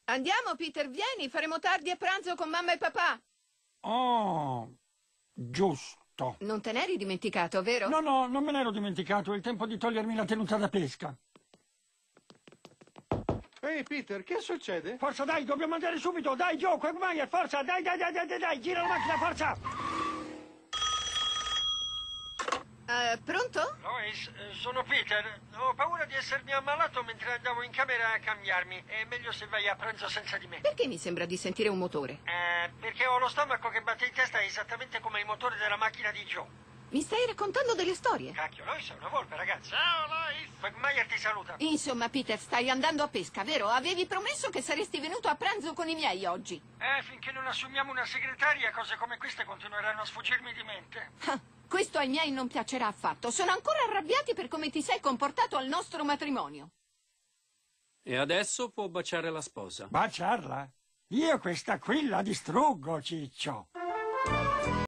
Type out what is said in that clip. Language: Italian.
Andiamo, Peter, vieni, faremo tardi a pranzo con mamma e papà. Oh, giusto. Non te n'eri dimenticato, vero? No, non me ne ero dimenticato. È il tempo di togliermi la tenuta da pesca. Ehi, Peter, che succede? Forza, dai, dobbiamo andare subito. Dai, Joe, Quagmire, forza, dai, gira la macchina, forza. Pronto? Lois, sono Peter. Ho paura di essermi ammalato mentre andavo in camera a cambiarmi. È meglio se vai a pranzo senza di me. Perché mi sembra di sentire un motore? Perché ho lo stomaco che batte in testa esattamente come il motore della macchina di Joe. Mi stai raccontando delle storie? Cacchio, Lois è una volpe, ragazzi. Ciao, Lois. Quagmire ti saluta. Insomma, Peter, stai andando a pesca, vero? Avevi promesso che saresti venuto a pranzo con i miei oggi. Finché non assumiamo una segretaria, cose come queste continueranno a sfuggirmi di mente. Ah, questo ai miei non piacerà affatto. Sono ancora arrabbiati per come ti sei comportato al nostro matrimonio. E adesso può baciare la sposa. Baciarla? Io questa qui la distruggo, Ciccio.